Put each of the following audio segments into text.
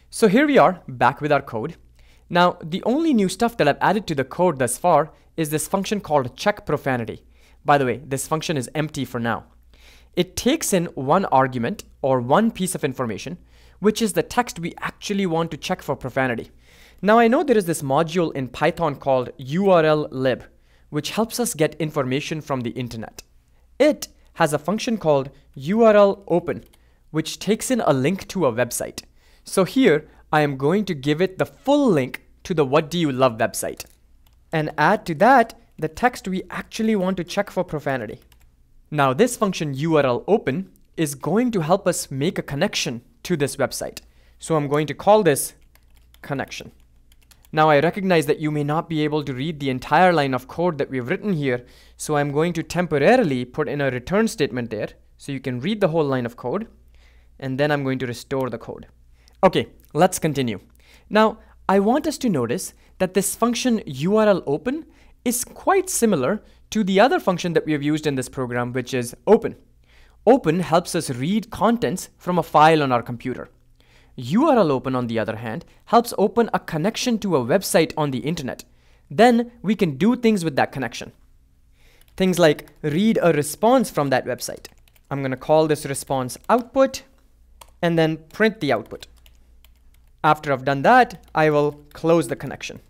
So here we are back with our code. Now, the only new stuff that I've added to the code thus far is this function called check profanity. By the way, this function is empty for now. It takes in one argument or one piece of information, which is the text we actually want to check for profanity. Now I know there is this module in Python called urllib, which helps us get information from the internet. It has a function called urlopen, which takes in a link to a website. So here I am going to give it the full link to the What Do You Love website, and add to that the text we actually want to check for profanity. Now this function urlopen is going to help us make a connection to this website. So I'm going to call this connection. Now I recognize that you may not be able to read the entire line of code that we've written here, so I'm going to temporarily put in a return statement there so you can read the whole line of code, and then I'm going to restore the code. Okay, let's continue. Now I want us to notice that this function urlopen is quite similar to the other function that we have used in this program, which is open. Open helps us read contents from a file on our computer. urlopen, on the other hand, helps open a connection to a website on the internet. Then we can do things with that connection. Things like read a response from that website. I'm going to call this response output and then print the output. After I've done that, I will close the connection.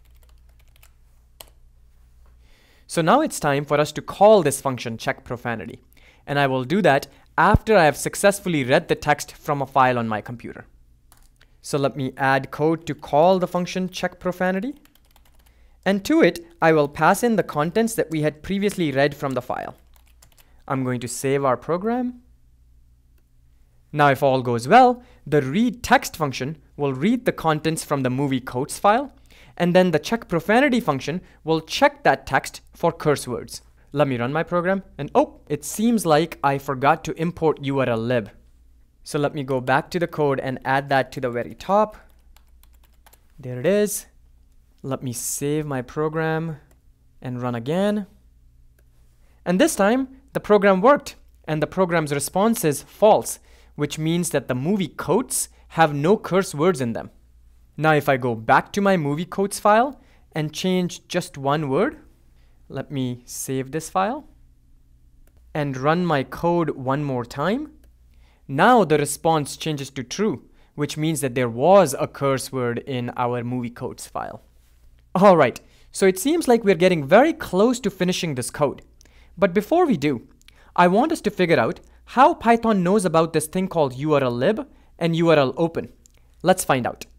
So now it's time for us to call this function check profanity. And I will do that after I have successfully read the text from a file on my computer. So let me add code to call the function check profanity. And to it, I will pass in the contents that we had previously read from the file. I'm going to save our program. Now if all goes well, the read text function will read the contents from the movie quotes file, and then the check profanity function will check that text for curse words. Let me run my program, and oh, it seems like I forgot to import urllib. So let me go back to the code and add that to the very top. There it is. Let me save my program and run again. And this time, the program worked, and the program's response is false, which means that the movie quotes have no curse words in them. Now if I go back to my movie quotes file and change just one word, let me save this file and run my code one more time. Now the response changes to true, which means that there was a curse word in our movie quotes file. Alright, so it seems like we're getting very close to finishing this code. But before we do, I want us to figure out how Python knows about this thing called urllib and urlopen. Let's find out.